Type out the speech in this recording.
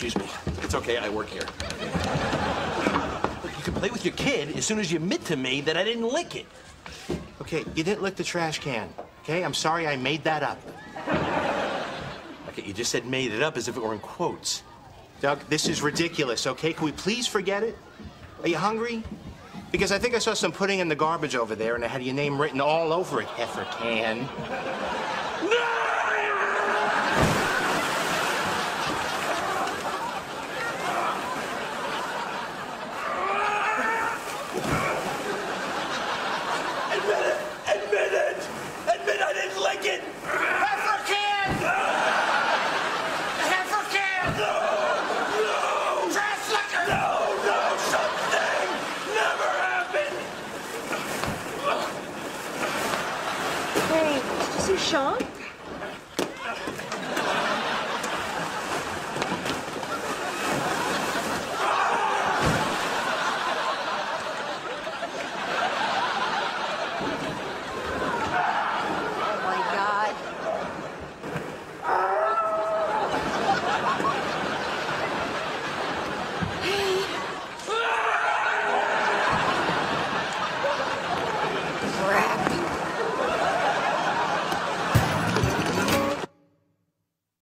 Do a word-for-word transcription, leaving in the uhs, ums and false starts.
Excuse me. It's okay, I work here. Look, you can play with your kid as soon as you admit to me that I didn't lick it. Okay, you didn't lick the trash can, okay? I'm sorry I made that up. Okay, you just said made it up as if it were in quotes. Doug, this is ridiculous, okay? Can we please forget it? Are you hungry? Because I think I saw some pudding in the garbage over there, and it had your name written all over it, heifer can.